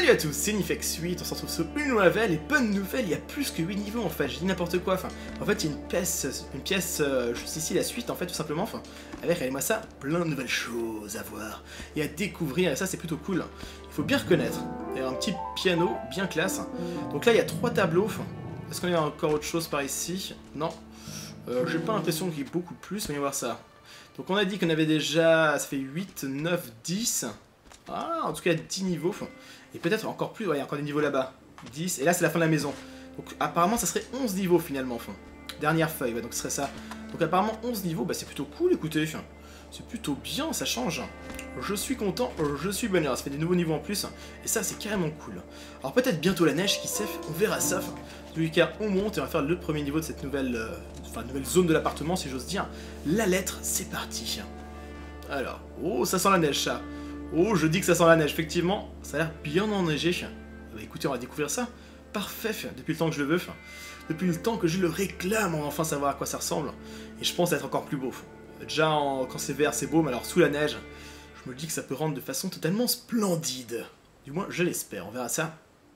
Salut à tous, c'est Nifex8, on se retrouve sur une nouvelle et bonne nouvelle, il y a plus que 8 niveaux en fait, j'ai dit n'importe quoi, en fait il y a une pièce juste ici, la suite en fait tout simplement, avec, regardez-moi ça, plein de nouvelles choses à voir et à découvrir, et ça c'est plutôt cool, il faut bien reconnaître, il y a un petit piano bien classe, donc là il y a 3 tableaux, est-ce qu'on a encore autre chose par ici? Non, j'ai pas l'impression qu'il y ait beaucoup plus, mais on va voir ça. Donc on a dit qu'on avait déjà, ça fait 8, 9, 10, ah, en tout cas 10 niveaux. Et peut-être encore plus, ouais, il y a encore des niveaux là-bas. 10, et là c'est la fin de la maison. Donc apparemment ça serait 11 niveaux finalement. Dernière feuille, ouais, donc ce serait ça. Donc apparemment 11 niveaux, bah c'est plutôt cool, écoutez. C'est plutôt bien, ça change. Je suis content, je suis bonheur. Ça fait des nouveaux niveaux en plus. Et ça c'est carrément cool. Alors peut-être bientôt la neige, qui sait, on verra ça. Du cas on monte et on va faire le premier niveau de cette nouvelle, nouvelle zone de l'appartement si j'ose dire. La lettre, c'est parti. Alors, oh ça sent la neige ça. Oh, je dis que ça sent la neige, effectivement, ça a l'air bien enneigé. Bah écoutez, on va découvrir ça. Parfait, depuis le temps que je le veux. Depuis le temps que je le réclame, on va enfin savoir à quoi ça ressemble. Et je pense être encore plus beau. Déjà, quand c'est vert, c'est beau, mais alors sous la neige, je me dis que ça peut rendre de façon totalement splendide. Du moins, je l'espère, on verra ça.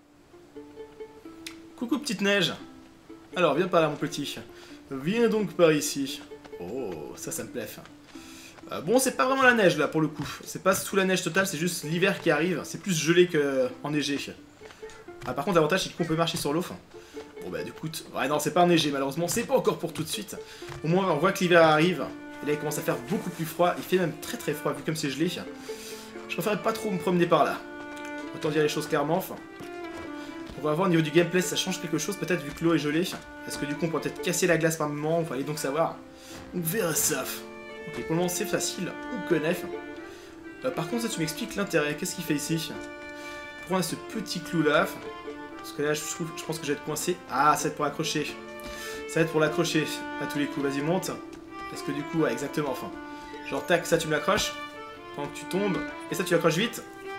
Coucou petite neige. Alors, viens par là, mon petit. Viens donc par ici. Oh, ça me plaît. Bon, c'est pas vraiment la neige là pour le coup. C'est pas sous la neige totale, c'est juste l'hiver qui arrive. C'est plus gelé que enneigé. Ah, par contre, l'avantage c'est qu'on peut marcher sur l'eau. Bon, bah, du coup, ouais, non, c'est pas enneigé malheureusement. C'est pas encore pour tout de suite. Au moins, on voit que l'hiver arrive. Et là, il commence à faire beaucoup plus froid. Il fait même très très froid vu comme c'est gelé. Je préférerais pas trop me promener par là. Autant dire les choses clairement. On va voir au niveau du gameplay si ça change quelque chose, peut-être vu que l'eau est gelée. Est-ce que du coup, on peut peut-être casser la glace par moment? On va aller donc savoir. On verra ça. Ok, pour le moment c'est facile, on connaît. Par contre, ça tu m'expliques l'intérêt, qu'est-ce qu'il fait ici? Pourquoi on a ce petit clou là? Parce que là je pense que je vais être coincé. Ah, ça va être pour accrocher. Ça va être pour l'accrocher à tous les coups, vas-y monte. Est-ce que du coup, ouais, exactement, genre tac, ça tu me l'accroches. Quand tu tombes, et ça tu l'accroches vite.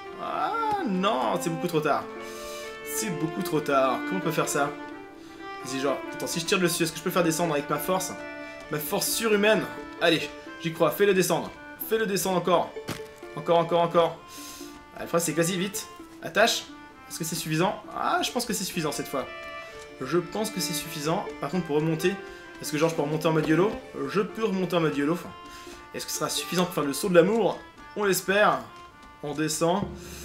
Ah non, c'est beaucoup trop tard. C'est beaucoup trop tard, comment on peut faire ça? Vas-y, genre, attends, si je tire dessus, est-ce que je peux le faire descendre avec ma force? Ma force surhumaine. Allez, j'y crois, fais-le descendre. Fais-le descendre encore. Encore. Ah, le problème c'est que vas-y, vite. Attache. Est-ce que c'est suffisant? Ah, je pense que c'est suffisant cette fois. Je pense que c'est suffisant. Par contre, pour remonter, est-ce que genre je peux remonter en mode YOLO? Je peux remonter en mode YOLO. Est-ce que ce sera suffisant pour faire le saut de l'amour? On l'espère. On descend.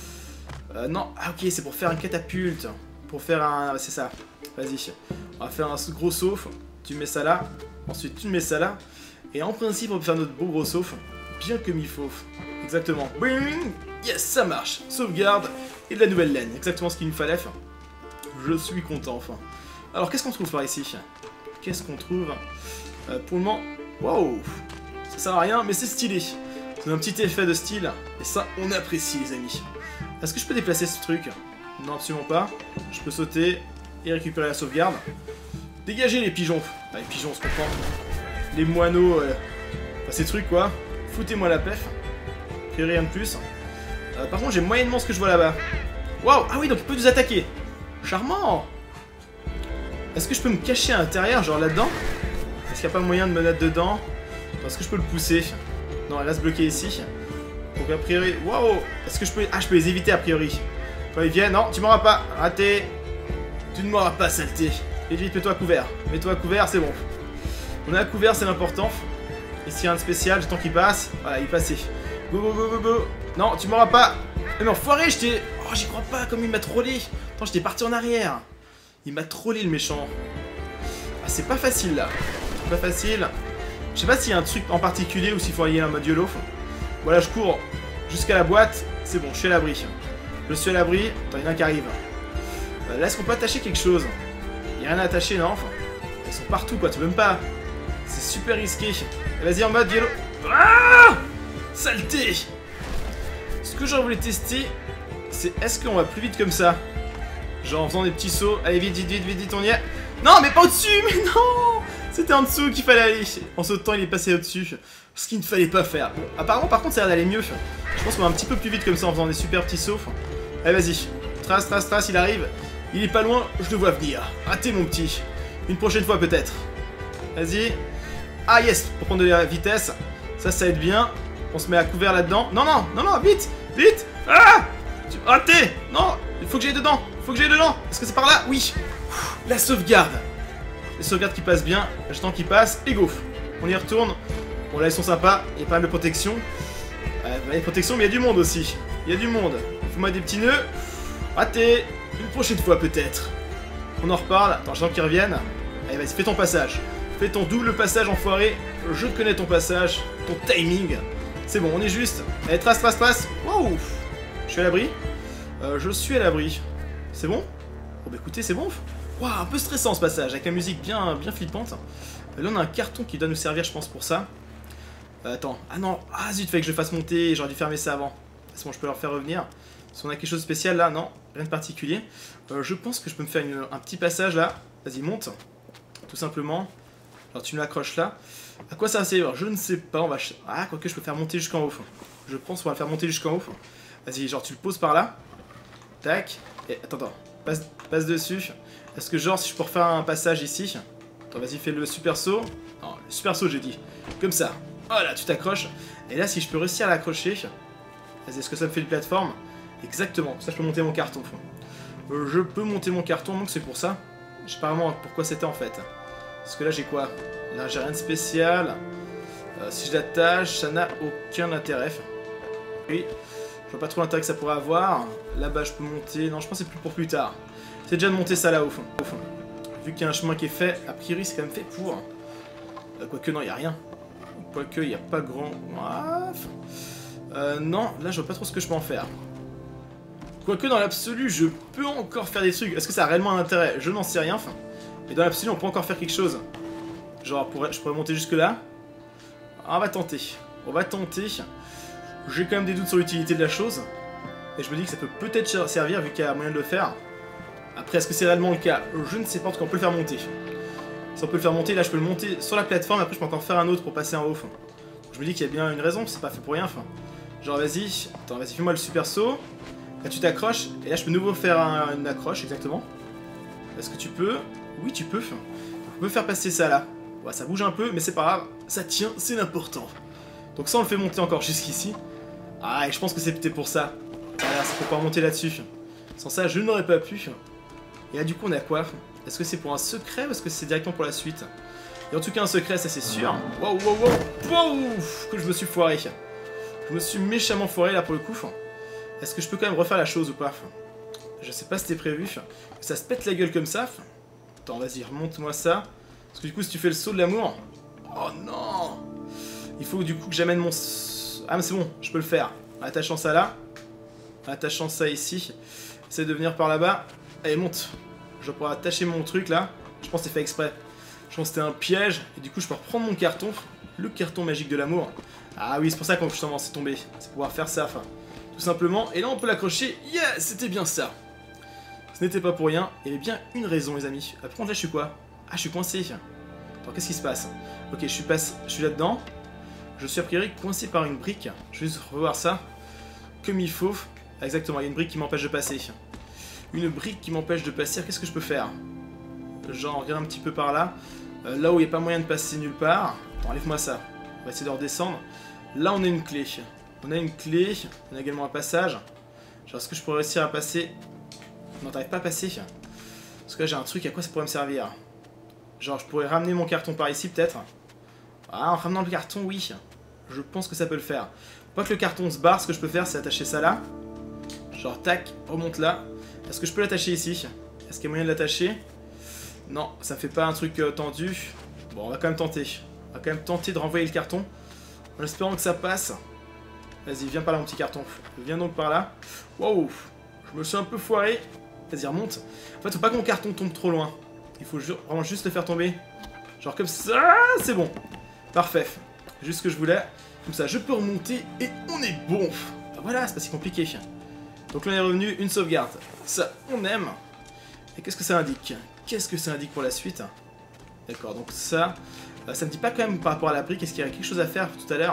Non, ah ok, c'est pour faire un catapulte. Pour faire un... c'est ça. Vas-y. On va faire un gros saut. Tu mets ça là. Ensuite, tu mets ça là. Et en principe, on peut faire notre beau gros sauf, bien comme il faut. Exactement. Bing, yes, ça marche. Sauvegarde et de la nouvelle laine. Exactement ce qu'il nous fallait. Je suis content, enfin. Alors, qu'est-ce qu'on trouve par ici? Qu'est-ce qu'on trouve pour le moment, waouh, ça sert à rien, mais c'est stylé. C'est un petit effet de style. Et ça, on apprécie, les amis. Est-ce que je peux déplacer ce truc? Non, absolument pas. Je peux sauter et récupérer la sauvegarde. Dégagez les pigeons. Ah, les pigeons, on se comprend. Les moineaux, enfin, ces trucs quoi. Foutez-moi la pef. Puis rien de plus. Par contre, j'ai moyennement ce que je vois là-bas. Waouh! Ah oui, donc il peut nous attaquer. Charmant! Est-ce que je peux me cacher à l'intérieur, genre là-dedans? Est-ce qu'il n'y a pas moyen de me mettre dedans? Est-ce que je peux le pousser? Non, il reste bloqué ici. Donc a priori... Waouh! Est-ce que je peux... Ah, je peux les éviter a priori. Quand ils viennent... Non, tu m'auras pas. Raté. Tu ne m'auras pas, saleté. Et vite, mets-toi à couvert. Mets-toi à couvert, c'est bon. On est à couvert, c'est l'important. Et s'il y a un spécial, j'attends qu'il passe. Voilà, il est passé. Go. Non, tu m'auras pas. Mais enfoiré, je t'ai... Oh, j'y crois pas, comme il m'a trollé. Attends, j'étais parti en arrière. Il m'a trollé, le méchant. Ah, c'est pas facile, là. C'est pas facile. Je sais pas s'il y a un truc en particulier ou s'il faut y aller en mode YOLO. Voilà, je cours jusqu'à la boîte. C'est bon, je suis à l'abri. Je suis à l'abri. Attends, il y en a un qui arrive. Là, est-ce qu'on peut attacher quelque chose? Il y a rien à attacher, non? Enfin, ils sont partout, quoi. Tu peux même pas... C'est super risqué. Vas-y en mode YOLO. Ah, saleté. Ce que j'en voulais tester, c'est est-ce qu'on va plus vite comme ça? Genre en faisant des petits sauts. Allez, vite, on y est. Non, mais pas au-dessus, mais non. C'était en dessous qu'il fallait aller. En sautant, il est passé au-dessus. Ce qu'il ne fallait pas faire. Bon, apparemment, par contre, ça a l'air d'aller mieux. Je pense qu'on va un petit peu plus vite comme ça en faisant des super petits sauts. Allez, vas-y. Trace, il arrive. Il est pas loin, je le vois venir. Raté, mon petit. Une prochaine fois, peut-être. Vas-y. Ah yes, pour prendre de la vitesse. Ça aide bien. On se met à couvert là-dedans. Non, vite. Ah, Raté! Non! Il faut que j'aille dedans! Il faut que j'aille dedans! Est-ce que c'est par là? Oui! La sauvegarde! Les sauvegardes qui passent bien, le jeton qui passe, et go! On y retourne. Bon là ils sont sympas, il y a pas mal de protection. Il y a des protections mais il y a du monde aussi. Il y a du monde. Fais-moi des petits nœuds. Raté! Une prochaine fois peut-être. On en reparle. Attends, j'attends qu'ils reviennent. Allez vas-y, fais ton passage. Fais ton double passage enfoiré. Je connais ton passage, ton timing. C'est bon, on est juste. Allez, trace. Wow! Je suis à l'abri. Je suis à l'abri. C'est bon? Bon bah écoutez, c'est bon. Waouh, un peu stressant ce passage, avec la musique bien flippante. Là on a un carton qui doit nous servir je pense pour ça. Attends, ah non, ah zut, fallait que je le fasse monter, j'aurais dû fermer ça avant. C'est bon, je peux leur faire revenir. Si on a quelque chose de spécial là, non, rien de particulier. Je pense que je peux me faire un petit passage là. Vas-y, monte. Tout simplement. Alors tu me l'accroches là. À quoi ça va servir? Je ne sais pas, on va... Ah, quoique je peux faire monter jusqu'en haut. Je pense qu'on va le faire monter jusqu'en haut. Vas-y, genre tu le poses par là. Tac. Et attends, passe dessus. Est-ce que genre si je peux refaire un passage ici? Attends, vas-y, fais le super saut. Non, le super saut j'ai dit. Comme ça. Voilà, tu t'accroches. Et là, si je peux réussir à l'accrocher... Vas-y, est-ce que ça me fait une plateforme? Exactement, ça je peux monter mon carton. Je peux monter mon carton, donc c'est pour ça. Je sais pas vraiment pourquoi c'était en fait. Parce que là j'ai quoi? Là j'ai rien de spécial. Si je l'attache, ça n'a aucun intérêt. Oui, je vois pas trop l'intérêt que ça pourrait avoir. Là-bas je peux monter... Non, je pense que c'est plus pour plus tard. C'est déjà de monter ça là au fond. Vu qu'il y a un chemin qui est fait, a priori c'est quand même fait pour... Quoique non, il n'y a rien. Quoique il n'y a pas grand... non, là je vois pas trop ce que je peux en faire. Quoique dans l'absolu, je peux encore faire des trucs. Est-ce que ça a réellement un intérêt? Je n'en sais rien. Mais dans l'absolu, on peut encore faire quelque chose. Genre, je pourrais monter jusque là. Ah, on va tenter. On va tenter. J'ai quand même des doutes sur l'utilité de la chose. Et je me dis que ça peut peut-être servir vu qu'il y a moyen de le faire. Après, est-ce que c'est réellement le cas? Je ne sais pas, en tout cas on peut le faire monter. Si on peut le faire monter, là je peux le monter sur la plateforme, après je peux encore faire un autre pour passer en haut. Je me dis qu'il y a bien une raison, c'est pas fait pour rien. Genre vas-y, attends, vas-y, fais-moi le super saut. Là tu t'accroches, et là je peux de nouveau faire une accroche, exactement. Est-ce que tu peux? Oui, tu peux. On peut faire passer ça là. Ouais, ça bouge un peu, mais c'est pas grave, ça tient, c'est l'important. Donc ça on le fait monter encore jusqu'ici. Ah, et je pense que c'est peut-être pour ça. Voilà, c'est pour pouvoir monter là-dessus. Sans ça, je n'aurais pas pu. Et là du coup on a quoi? Est-ce que c'est pour un secret ou est-ce que c'est directement pour la suite? Et en tout cas un secret, ça c'est sûr. Wow, wow, wow, wow, que je me suis foiré. Je me suis méchamment foiré là pour le coup. Est-ce que je peux quand même refaire la chose ou pas? Je sais pas si c'était prévu. Que ça se pète la gueule comme ça. Attends, vas-y, remonte-moi ça. Parce que du coup, si tu fais le saut de l'amour... Oh non! Il faut du coup que j'amène mon... Ah mais c'est bon, je peux le faire. En attachant ça là. En attachant ça ici. Essaye de venir par là-bas. Allez, monte. Je pourrais attacher mon truc là. Je pense que c'est fait exprès. Je pense que c'était un piège. Et du coup, je peux reprendre mon carton. Le carton magique de l'amour. Ah oui, c'est pour ça que justement c'est tombé. C'est pour pouvoir faire ça, enfin. Tout simplement. Et là, on peut l'accrocher. Yeah, c'était bien ça. Ce n'était pas pour rien. Il y avait bien une raison, les amis. Par contre, là, je suis quoi? Ah, je suis coincé. Attends, qu'est-ce qui se passe? Ok, je suis là-dedans. Je suis a priori coincé par une brique. Je vais juste revoir ça. Comme il faut. Ah, exactement, il y a une brique qui m'empêche de passer. Une brique qui m'empêche de passer. Qu'est-ce que je peux faire? Genre, regarde un petit peu par là. Là où il n'y a pas moyen de passer nulle part. Attends, enlève-moi ça. On va essayer de redescendre. Là, on a une clé. On a une clé. On a également un passage. Genre, est-ce que je pourrais réussir à passer? Non, t'arrives pas à passer. Parce que là, j'ai un truc. À quoi ça pourrait me servir? Genre, je pourrais ramener mon carton par ici, peut-être. Ah, en ramenant le carton, oui. Je pense que ça peut le faire. Pas que le carton se barre, ce que je peux faire, c'est attacher ça là. Genre, tac, remonte là. Est-ce que je peux l'attacher ici? Est-ce qu'il y a moyen de l'attacher? Non, ça fait pas un truc tendu. Bon, on va quand même tenter. On va quand même tenter de renvoyer le carton. En espérant que ça passe. Vas-y, viens par là, mon petit carton. Viens donc par là. Wow, je me suis un peu foiré. Vas-y, remonte. En fait, faut pas que mon carton tombe trop loin. Il faut vraiment juste le faire tomber. Genre comme ça, c'est bon. Parfait. Juste ce que je voulais. Comme ça, je peux remonter et on est bon. Voilà, c'est pas si compliqué. Donc là, on est revenu, une sauvegarde. Ça, on aime. Et qu'est-ce que ça indique? Qu'est-ce que ça indique pour la suite? D'accord, donc ça... ça me dit pas quand même par rapport à la brique, est-ce qu'il y a quelque chose à faire tout à l'heure?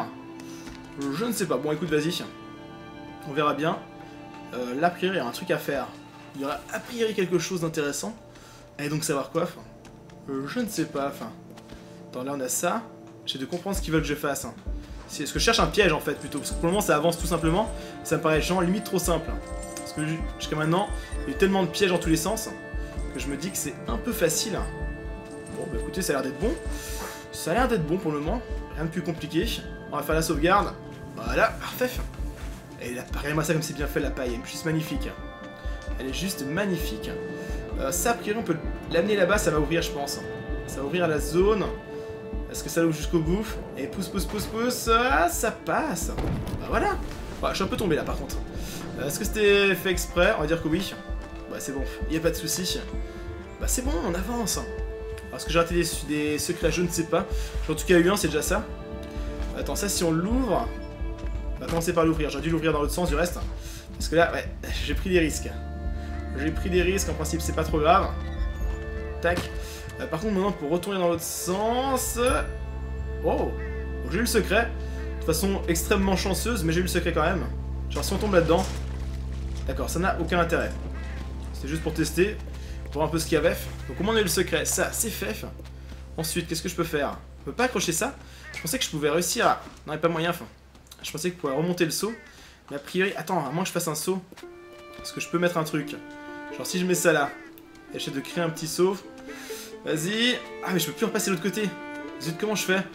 Je ne sais pas. Bon, écoute, vas-y. On verra bien. Là, a priori, il y a un truc à faire. Il y aura a priori quelque chose d'intéressant. Et donc, savoir quoi? Je ne sais pas. Enfin, attends, là, on a ça. J'ai de comprendre ce qu'ils veulent que je fasse. Est-ce que je cherche un piège, en fait, plutôt? Parce que pour le moment, ça avance tout simplement. Ça me paraît genre limite trop simple. Parce que jusqu'à maintenant, il y a eu tellement de pièges dans tous les sens que je me dis que c'est un peu facile. Bon, bah écoutez, ça a l'air d'être bon. Ça a l'air d'être bon pour le moment. Rien de plus compliqué. On va faire la sauvegarde. Voilà, parfait. Et là, regardez-moi ça comme c'est bien fait, la paille. Elle est juste magnifique. Elle est juste magnifique. Ça, a priori, on peut l'amener là-bas, ça va ouvrir, je pense. Ça va ouvrir la zone. Est-ce que ça l'ouvre jusqu'au bout? Et pousse, pousse, pousse, pousse. Ah, ça passe. Bah voilà. Ouais, je suis un peu tombé là, par contre. Est-ce que c'était fait exprès? On va dire que oui. Bah c'est bon, il n'y a pas de souci. Bah c'est bon, on avance. Est-ce que j'ai raté des secrets? Je ne sais pas. En tout cas, il y a eu un, c'est déjà ça. Attends, ça, si on l'ouvre... On va commencer par l'ouvrir. J'aurais dû l'ouvrir dans l'autre sens, du reste. Parce que là, ouais, j'ai pris des risques. J'ai pris des risques, en principe, c'est pas trop grave. Tac. Par contre, maintenant, pour retourner dans l'autre sens... Oh, j'ai eu le secret. De façon extrêmement chanceuse, mais j'ai eu le secret quand même. Genre, si on tombe là-dedans... D'accord, ça n'a aucun intérêt. C'était juste pour tester, pour voir un peu ce qu'il y avait. Donc, au moins, on a eu le secret. Ça, c'est fait. Ensuite, qu'est-ce que je peux faire? Je peux pas accrocher ça. Je pensais que je pouvais réussir à... Non, il n'y a pas moyen, enfin. Je pensais que je pouvais remonter le saut. Mais a priori... Attends, à moins que je fasse un saut. Est-ce que je peux mettre un truc? Genre, si je mets ça là, et j'essaie de créer un petit saut... Vas-y. Ah, mais je peux plus repasser de l'autre côté. Zut, comment je fais?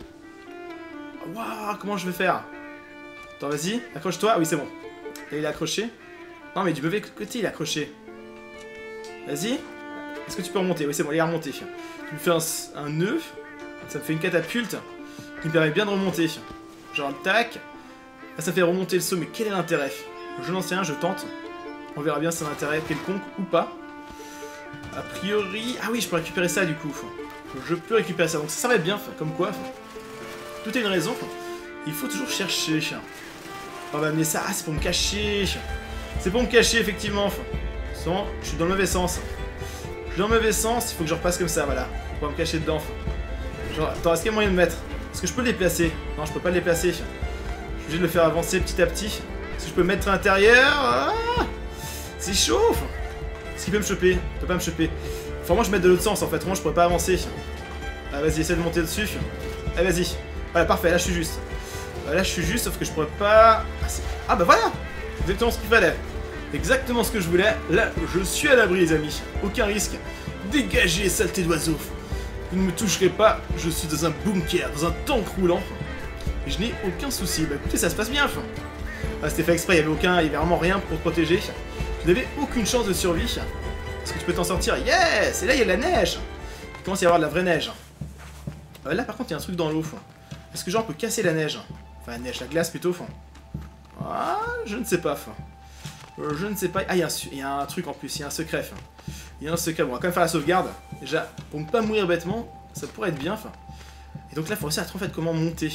Waouh, comment je vais faire? Attends, vas-y, accroche-toi. Ah oui, c'est bon. Et il est accroché. Non, mais du mauvais côté, il est accroché. Vas-y. Est-ce que tu peux remonter? Oui, c'est bon, il est remonté. Tu me fais un nœud. Ça me fait une catapulte qui me permet bien de remonter. Genre, tac. Là, ça fait remonter le saut, mais quel est l'intérêt? Je n'en sais rien, je tente. On verra bien si c'est un intérêt quelconque ou pas. A priori... Ah oui, je peux récupérer ça, du coup. Je peux récupérer ça, donc ça va être bien, comme quoi. Tout est une raison. Il faut toujours chercher. On va amener ça. Ah, c'est pour me cacher. C'est pour me cacher, effectivement. Sans, je suis dans le mauvais sens. Je suis dans le mauvais sens, il faut que je repasse comme ça, voilà. Pour me cacher dedans. Genre, attends, est-ce qu'il y a moyen de mettre? Est-ce que je peux le déplacer? Non, je peux pas le déplacer. Je suis obligé de le faire avancer petit à petit. Est-ce que je peux me mettre à l'intérieur? Ah, c'est chaud. Est-ce qu'il peut me choper? Il peut pas me choper. Faut moi je mette de l'autre sens en fait, moi je pourrais pas avancer. Ah vas-y, essaie de monter dessus. Ah vas-y. Voilà, parfait, là je suis juste. Là je suis juste, sauf que je pourrais pas... Ah bah voilà. Exactement ce qu'il fallait. Exactement ce que je voulais. Là, je suis à l'abri les amis. Aucun risque. Dégagez, saleté d'oiseau. Vous ne me toucherez pas, je suis dans un bunker, dans un tank roulant. Et je n'ai aucun souci. Bah écoutez, ça se passe bien. Ah, c'était fait exprès, il y avait vraiment rien pour te protéger. Tu n'avais aucune chance de survie. Est-ce que tu peux t'en sortir? Yes! Et là, il y a de la neige! Il commence à y avoir de la vraie neige. Là, par contre, il y a un truc dans l'eau. Est-ce que genre, on peut casser la neige? Enfin, la neige, la glace plutôt. Ah, je ne sais pas. Je ne sais pas. Ah, il y a un truc en plus, il y a un secret. Il y a un secret. Bon, on va quand même faire la sauvegarde. Déjà, pour ne pas mourir bêtement, ça pourrait être bien. Et donc là, il faut réussir à trouver en fait comment monter.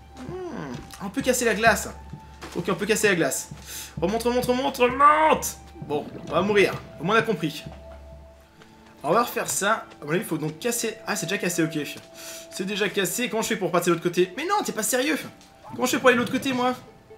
On peut casser la glace. Ok, on peut casser la glace. Remonte, remonte, remonte, remonte! Bon, on va mourir. Au moins on a compris. Alors, on va refaire ça. À mon avis, il faut donc casser... Ah, c'est déjà cassé, ok. C'est déjà cassé. Comment je fais pour passer de l'autre côté? Mais non, t'es pas sérieux! Comment je fais pour aller de l'autre côté, moi?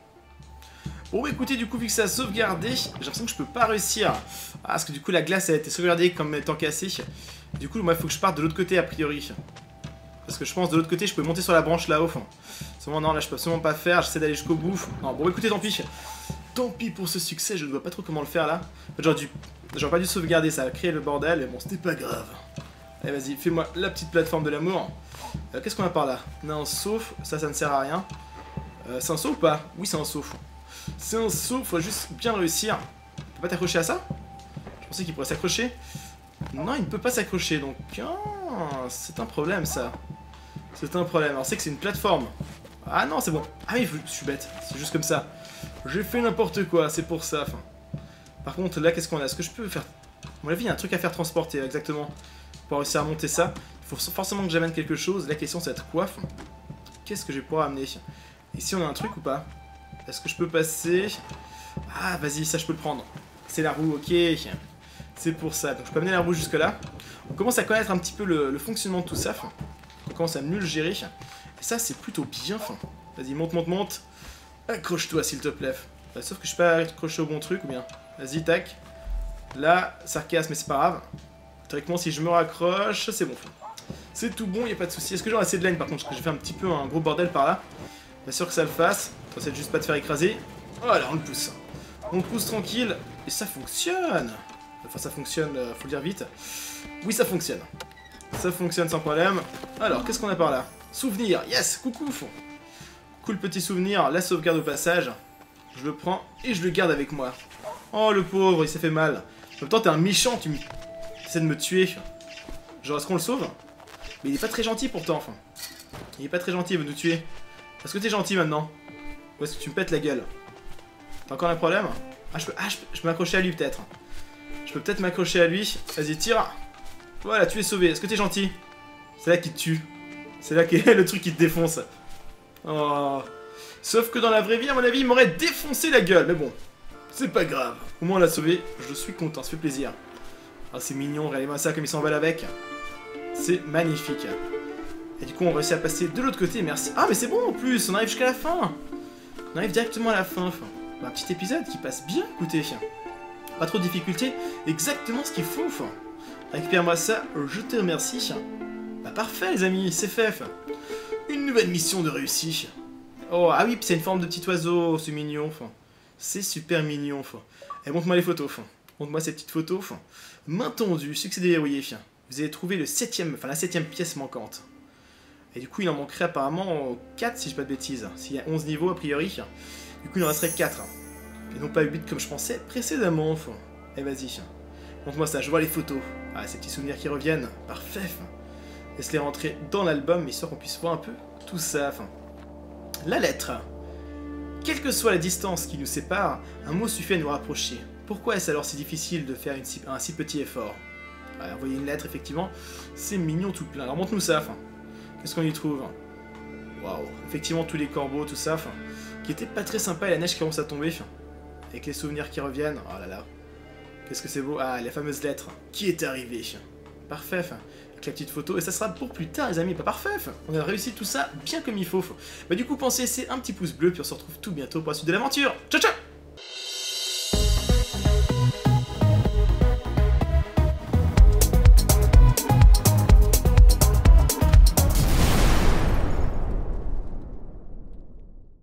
Bon, bah écoutez, du coup, vu que ça a sauvegardé, j'ai l'impression que je peux pas réussir. Ah, parce que du coup, la glace a été sauvegardée comme étant cassée. Du coup, moi, il faut que je parte de l'autre côté, a priori. Parce que je pense de l'autre côté, je peux monter sur la branche là-haut. Seulement, non, là, je peux absolument pas faire. J'essaie d'aller jusqu'au bout. Non, bon, écoutez, tant pis. Tant pis pour ce succès, je ne vois pas trop comment le faire là. En fait, j'aurais pas dû sauvegarder, ça a créé le bordel, mais bon, c'était pas grave. Allez, vas-y, fais-moi la petite plateforme de l'amour. Qu'est-ce qu'on a par là? On a un sauf, ça ne sert à rien. C'est un saut ou pas? Oui, c'est un saut. C'est un saut, faut juste bien réussir. Tu peux pas t'accrocher à ça? Je pensais qu'il pourrait s'accrocher. Non, il ne peut pas s'accrocher, donc... Ah, c'est un problème, ça. C'est un problème. Alors, c'est que c'est une plateforme. Ah non, c'est bon. Ah oui, je suis bête. C'est juste comme ça. J'ai fait n'importe quoi, c'est pour ça. Enfin. Par contre, là, qu'est-ce qu'on a? Est-ce que je peux faire... À mon avis, il y a un truc à faire transporter, exactement. Pour réussir à monter ça, il faut forcément que j'amène quelque chose. La question, c'est être quoi? Qu'est-ce que je vais pouvoir amener? Ici, on a un truc ou pas? Est-ce que je peux passer? Ah, vas-y, ça, je peux le prendre. C'est la roue, ok. C'est pour ça. Donc, je peux amener la roue jusque-là. On commence à connaître un petit peu le fonctionnement de tout ça. On commence à mieux le gérer. Et ça, c'est plutôt bien. Vas-y, monte, monte, monte. Accroche-toi, s'il te plaît. Sauf que je suis pas accroché au bon truc, ou bien. Vas-y, tac. Là, ça casse, mais c'est pas grave. Théoriquement, si je me raccroche, c'est bon. C'est tout bon, y a pas de souci. Est-ce que j'aurai assez de laine, par contre? Parce que j'ai fait un petit peu un gros bordel par là. Bien sûr que ça le fasse. T'essaies juste pas de faire écraser. Voilà, on le pousse. On le pousse tranquille. Et ça fonctionne. Enfin, ça fonctionne, faut le dire vite. Oui, ça fonctionne. Ça fonctionne sans problème. Alors, qu'est-ce qu'on a par là? Souvenir, yes, coucou. Cool petit souvenir, la sauvegarde au passage. Je le prends et je le garde avec moi. Oh, le pauvre, il s'est fait mal. En même temps, t'es un méchant, tu essaies de me tuer. Genre, est-ce qu'on le sauve? Mais il est pas très gentil pourtant, enfin. Il est pas très gentil, il veut nous tuer. Est-ce que t'es gentil maintenant? Ou est-ce que tu me pètes la gueule? T'as encore un problème? Ah, je peux m'accrocher à lui peut-être. Je peux peut-être m'accrocher à lui. Vas-y, tire. Voilà, tu es sauvé. Est-ce que t'es gentil? C'est là qui te tue. C'est là qu'est le truc qui te défonce. Oh. Sauf que dans la vraie vie, à mon avis, il m'aurait défoncé la gueule. Mais bon, c'est pas grave. Au moins, on l'a sauvé. Je suis content, ça fait plaisir. Ah, c'est mignon. Regardez-moi ça, comme il s'envole avec. C'est magnifique. Et du coup, on réussit à passer de l'autre côté. Merci. Ah, mais c'est bon en plus. On arrive jusqu'à la fin. On arrive directement à la fin. Enfin, un petit épisode qui passe bien, écoutez. Pas trop de difficultés. Exactement ce qu'il faut. Enfin, récupère-moi ça. Je te remercie. Bah, parfait, les amis. C'est fait. Une nouvelle mission de réussi. Oh, ah oui, c'est une forme de petit oiseau. C'est mignon. Enfin, c'est super mignon. Enfin. Et montre-moi les photos. Enfin. Montre-moi ces petites photos. Enfin. Main tendue. Succès déverrouillé. Vous avez trouvé la 7ème pièce manquante. Et du coup, il en manquerait apparemment 4, si je dis pas de bêtises. S'il y a 11 niveaux, a priori. Du coup, il en resterait 4. Et non pas 8 comme je pensais précédemment. Enfin. Et vas-y. Montre-moi ça, je vois les photos. Ah, ces petits souvenirs qui reviennent. Parfait. Laisse-les rentrer dans l'album, histoire qu'on puisse voir un peu tout ça. Enfin. La lettre. Quelle que soit la distance qui nous sépare, un mot suffit à nous rapprocher. Pourquoi est-ce alors si difficile de faire un si petit effort? Envoyer une lettre, effectivement, c'est mignon tout plein. Alors montre-nous ça, enfin. Qu'est-ce qu'on y trouve? Waouh, effectivement, tous les corbeaux, tout ça, enfin. Qui était pas très sympa et la neige qui commence à tomber, enfin. Avec les souvenirs qui reviennent. Oh là là. Qu'est-ce que c'est beau. Ah, la fameuse lettre. Qui est arrivée? Parfait, enfin. Avec la petite photo. Et ça sera pour plus tard, les amis. Pas parfait, enfin. On a réussi tout ça bien comme il faut. Bah, du coup, pensez à laisser un petit pouce bleu, puis on se retrouve tout bientôt pour la suite de l'aventure. Ciao, ciao!